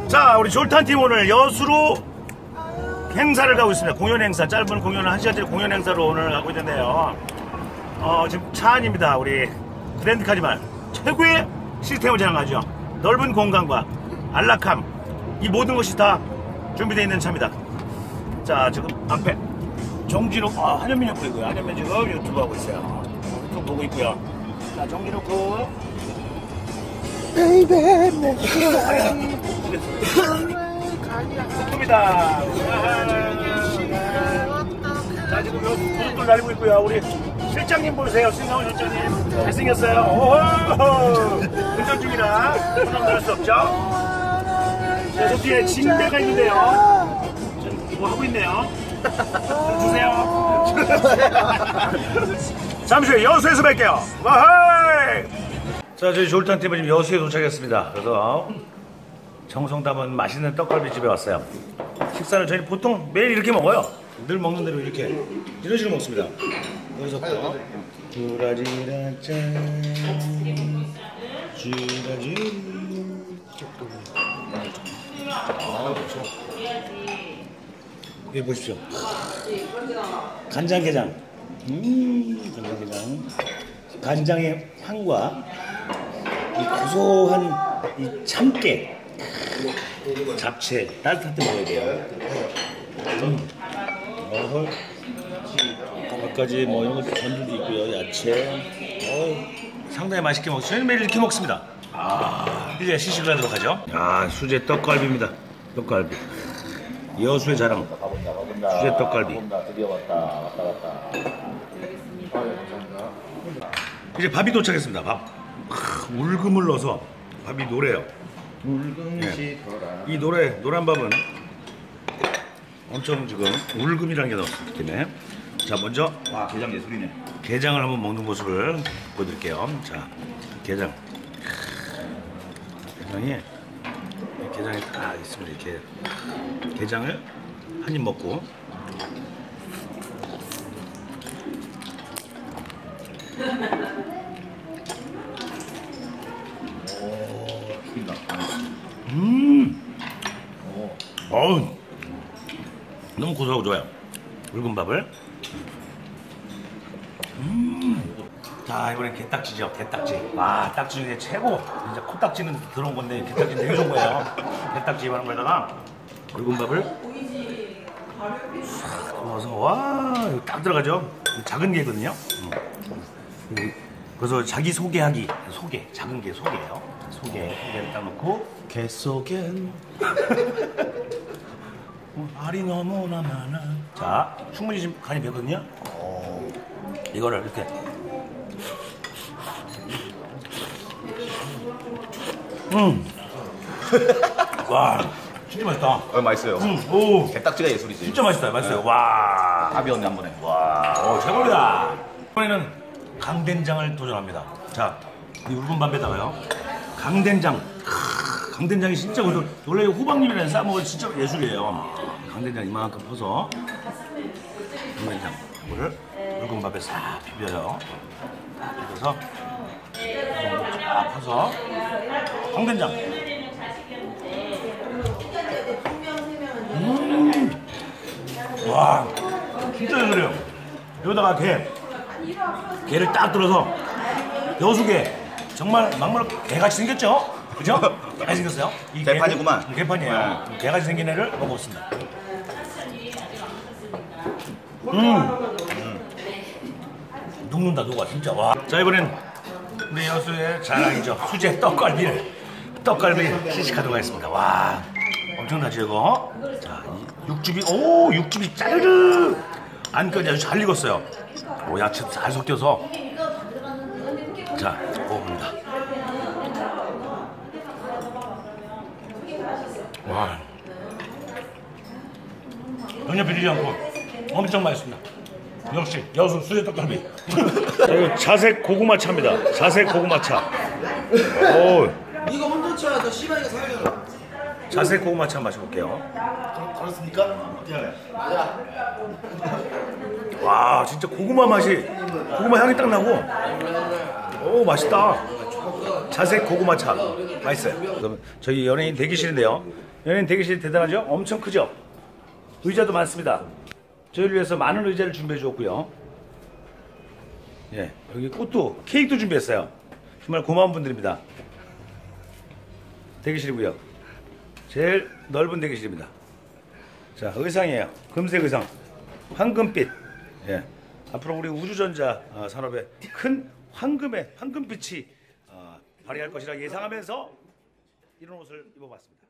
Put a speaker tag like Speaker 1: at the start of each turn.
Speaker 1: 자, 우리 졸탄팀 오늘 여수로 행사를 가고 있습니다. 공연 행사, 짧은 공연을 1시간짜리 공연 행사로 오늘 가고 있는데요. 지금 차 안입니다. 우리 그랜드 카니발 최고의 시스템을 자랑하죠. 넓은 공간과 안락함, 이 모든 것이 다 준비되어 있는 차입니다. 자, 지금 앞에 정진욱, 한현민이 보이고요. 한현민 지금 유튜브 하고 있어요. 유튜브 보고 있고요. 자, 정진욱 군. 유튜브입니다. 자, 지금 고속도로 달리고 있고요. 우리 실장님 보세요. 신상훈 실장님. 잘생겼어요. 운전 중이라 손 나갈 수 없죠. 자, 저 뒤에 침대가 있는데요. 뭐 하고 있네요. 주세요. 잠시 후에 여수에서 뵐게요. 와하이! 자, 저희 졸탄팀은 지금 여수에 도착했습니다. 그래서 정성 담은 맛있는 떡갈비 집에 왔어요. 식사를 저희 보통 매일 이렇게 먹어요. 늘 먹는 대로 이렇게 이런 식으로 먹습니다. 여기서부터 주라지라짠 주라지. 그렇죠. 여기 보십시오. 간장게장. 간장게장. 간장의 향과 이 고소한 이 참깨, 잡채 따뜻할 때 먹어야 돼요. 몇 가지 뭐 이런 것도 전들도 있고요. 야채. 상당히 맛있게 먹죠. 저희는 매일 이렇게 먹습니다. 이제 시식을 하도록 하죠. 수제 떡갈비입니다. 떡갈비. 여수의 자랑. 수제 떡갈비.
Speaker 2: 드디어 왔다.
Speaker 1: 이제 밥이 도착했습니다. 밥. 울금을 넣어서 밥이 노래요.
Speaker 2: 붉은시
Speaker 1: 이 노란 밥은 엄청 지금 울금이라는 게 넣었기 때문에. 자, 먼저
Speaker 2: 게장 예술이네.
Speaker 1: 게장을 한번 먹는 모습을 보여드릴게요. 자, 게장이 다 있습니다. 이렇게 게장을 한 입 먹고
Speaker 2: 죽인다.
Speaker 1: 너무 고소하고 좋아요. 붉은 밥을. 자, 이번엔 게딱지죠. 게딱지. 와, 딱지 중에 최고. 진짜 코딱지는 들어온 건데 게딱지는 되게 좋은 거예요. 게딱지 하는 거에다가 붉은 밥을 싹 넣어서, 와, 이거 딱 들어가죠. 작은 게거든요. 그래서 자기 소개하기. 작은 게 소개예요. 소개를 딱 넣고, 게 속엔 알이 너무나 많아. 자, 충분히 지금 간이 배거든요. 이거를 이렇게 와, 진짜 맛있다.
Speaker 2: 맛있어요.
Speaker 1: 오,
Speaker 2: 게딱지가 예술이지.
Speaker 1: 진짜 맛있어요. 와,
Speaker 2: 가벼웠네 한 번에.
Speaker 1: 와, 최고입니다. 이번에는 강된장을 도전합니다. 자, 이 붉은 밥에다가요, 강된장. 강된장이 진짜 원래 호박잎이랑 싸먹으면 진짜 예술이에요. 강된장 이만큼 퍼서 강된장 이거를 붉은 밥에 싹 비벼요. 비벼서 쫙 퍼서 강된장. 와, 진짜 예술이에요. 여기다가 게를 딱 들어서 여수게 정말 막말 개같이 생겼죠? 그죠? 개같이 생겼어요. 이
Speaker 2: 개판이구만.
Speaker 1: 개판이에요. 개같이 생긴 애를 먹어봤습니다. 녹는다 녹아 진짜. 와. 자, 이번엔 우리 여수의 자랑이죠. 수제 떡갈비 시식하도록 하겠습니다. 와, 엄청나죠 이거? 자, 육즙이 짜르르 안까지 아주 잘 익었어요. 야채도 잘 섞여서. 자, 먹어봅니다. 와, 전혀 비리지 않고 엄청 맛있습니다. 역시 여수 수제 떡갈비. 이거 자색 고구마차입니다. 자색 고구마차.
Speaker 3: 이거 혼돈차야. 너 씨발이가 사야잖아.
Speaker 1: 자색 고구마차 마셔볼게요.
Speaker 3: 그렇습니까?
Speaker 1: 와, 진짜 고구마 향이 딱 나고. 오, 맛있다. 자색 고구마차 맛있어요. 그럼 저희 연예인 대기실인데요. 연예인 대기실 대단하죠? 엄청 크죠? 의자도 많습니다. 저희를 위해서 많은 의자를 준비해 주었고요. 예, 여기 꽃도 케이크도 준비했어요. 정말 고마운 분들입니다. 대기실이고요. 제일 넓은 대기실입니다. 자, 의상이에요. 금색 의상, 황금빛. 예, 앞으로 우리 우주전자 산업에 큰 황금빛이 발휘할 것이라 예상하면서 이런 옷을 입어봤습니다.